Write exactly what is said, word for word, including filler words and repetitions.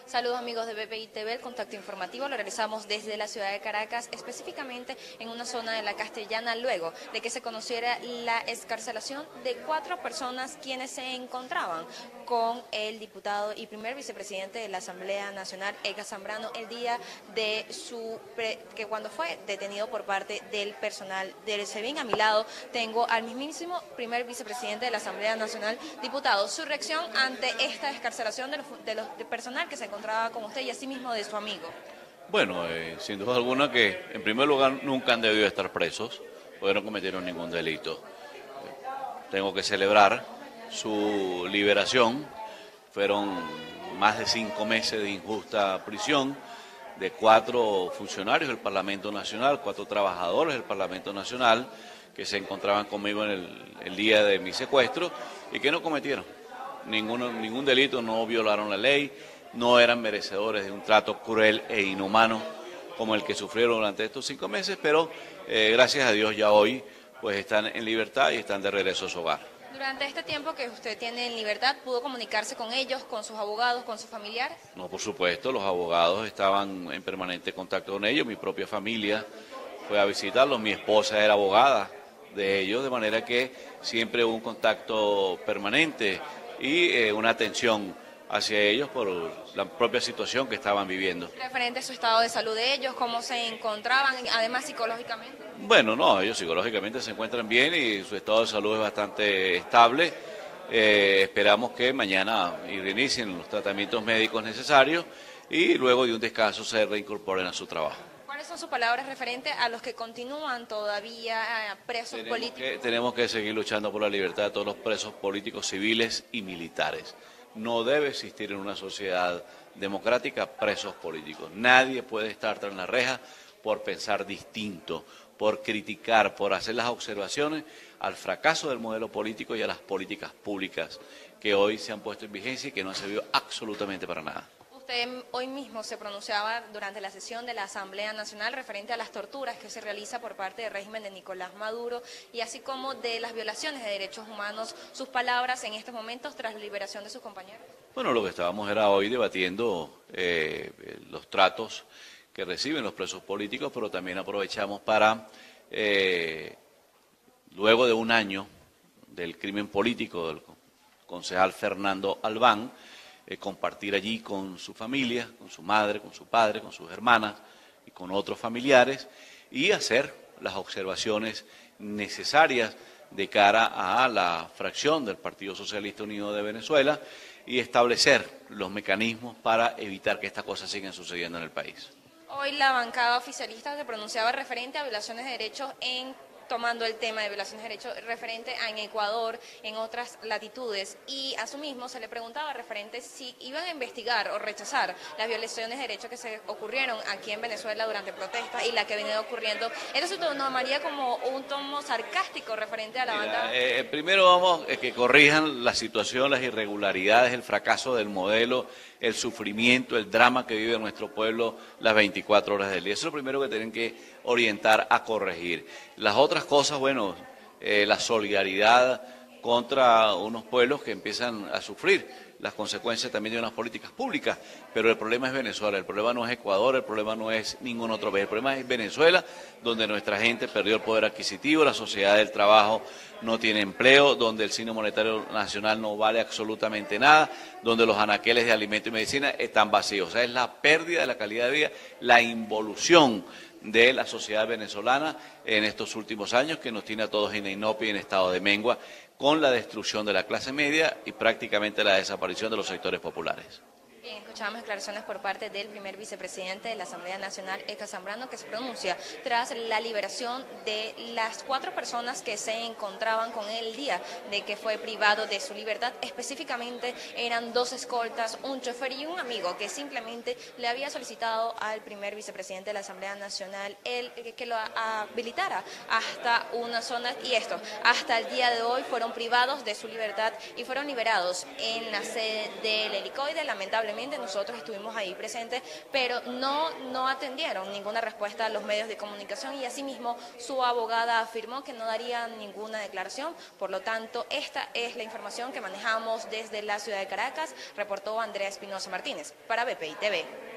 Saludos amigos de B P I T V, el contacto informativo lo realizamos desde la ciudad de Caracas, específicamente en una zona de la Castellana, luego de que se conociera la excarcelación de cuatro personas quienes se encontraban con el diputado y primer vicepresidente de la Asamblea Nacional, Eka Zambrano, el día de su pre, que cuando fue detenido por parte del personal del SEBIN. A mi lado tengo al mismísimo primer vicepresidente de la Asamblea Nacional. Diputado, su reacción ante esta excarcelación de los, de los de personal que se encontraba con usted y asimismo de su amigo. Bueno, eh, sin duda alguna que en primer lugar nunca han debido estar presos, porque no cometieron ningún delito. Eh, tengo que celebrar su liberación. Fueron más de cinco meses de injusta prisión de cuatro funcionarios del Parlamento Nacional, cuatro trabajadores del Parlamento Nacional que se encontraban conmigo en el, el día de mi secuestro y que no cometieron ningún, ningún delito, no violaron la ley, no eran merecedores de un trato cruel e inhumano como el que sufrieron durante estos cinco meses, pero eh, gracias a Dios ya hoy pues están en libertad y están de regreso a su hogar. Durante este tiempo que usted tiene en libertad, ¿pudo comunicarse con ellos, con sus abogados, con sus familiares? No, por supuesto, los abogados estaban en permanente contacto con ellos, mi propia familia fue a visitarlos, mi esposa era abogada de ellos, de manera que siempre hubo un contacto permanente y eh, una atención hacia ellos por la propia situación que estaban viviendo. Referente a su estado de salud de ellos, cómo se encontraban, además psicológicamente. Bueno, no, ellos psicológicamente se encuentran bien y su estado de salud es bastante estable. Eh, esperamos que mañana reinicien los tratamientos médicos necesarios y luego de un descanso se reincorporen a su trabajo. ¿Cuáles son sus palabras referentes a los que continúan todavía presos tenemos políticos? Que, tenemos que seguir luchando por la libertad de todos los presos políticos, civiles y militares. No debe existir en una sociedad democrática presos políticos. Nadie puede estar tras la reja por pensar distinto, por criticar, por hacer las observaciones al fracaso del modelo político y a las políticas públicas que hoy se han puesto en vigencia y que no han servido absolutamente para nada. Usted hoy mismo se pronunciaba durante la sesión de la Asamblea Nacional referente a las torturas que se realiza por parte del régimen de Nicolás Maduro y así como de las violaciones de derechos humanos. Sus palabras en estos momentos tras la liberación de sus compañeros. Bueno, lo que estábamos era hoy debatiendo eh, los tratos que reciben los presos políticos, pero también aprovechamos para, eh, luego de un año del crimen político del concejal Fernando Albán, Eh, compartir allí con su familia, con su madre, con su padre, con sus hermanas y con otros familiares y hacer las observaciones necesarias de cara a la fracción del Partido Socialista Unido de Venezuela y establecer los mecanismos para evitar que estas cosas sigan sucediendo en el país. Hoy la bancada oficialista se pronunciaba referente a violaciones de derechos en tomando el tema de violaciones de derechos referente a en Ecuador, en otras latitudes, y a su mismo se le preguntaba referente si iban a investigar o rechazar las violaciones de derechos que se ocurrieron aquí en Venezuela durante protestas y la que viene ocurriendo. Esto se tomaría como un tono sarcástico referente a la Mira, banda. Eh, primero vamos a eh, que corrijan la situación, las irregularidades, el fracaso del modelo, el sufrimiento, el drama que vive nuestro pueblo las veinticuatro horas del día. Eso es lo primero que tienen que orientar a corregir. Las otras cosas, bueno, eh, la solidaridad contra unos pueblos que empiezan a sufrir las consecuencias también de unas políticas públicas, pero el problema es Venezuela, el problema no es Ecuador, el problema no es ningún otro país, el problema es Venezuela, donde nuestra gente perdió el poder adquisitivo, la sociedad del trabajo no tiene empleo, donde el Fondo Monetario Nacional no vale absolutamente nada, donde los anaqueles de alimento y medicina están vacíos. O sea, es la pérdida de la calidad de vida, la involución de la sociedad venezolana en estos últimos años que nos tiene a todos en inopia y en estado de mengua con la destrucción de la clase media y prácticamente la desaparición de los sectores populares. Bien, escuchamos declaraciones por parte del primer vicepresidente de la Asamblea Nacional, Eka Zambrano, que se pronuncia tras la liberación de las cuatro personas que se encontraban con él el día de que fue privado de su libertad. Específicamente eran dos escoltas, un chofer y un amigo que simplemente le había solicitado al primer vicepresidente de la Asamblea Nacional el, que lo habilitara hasta una zona, y esto, hasta el día de hoy fueron privados de su libertad y fueron liberados en la sede del helicoide. Lamentablemente Efectivamente, nosotros estuvimos ahí presentes, pero no, no atendieron ninguna respuesta a los medios de comunicación y asimismo su abogada afirmó que no daría ninguna declaración. Por lo tanto, esta es la información que manejamos desde la ciudad de Caracas, reportó Andrea Espinosa Martínez para B P I T V.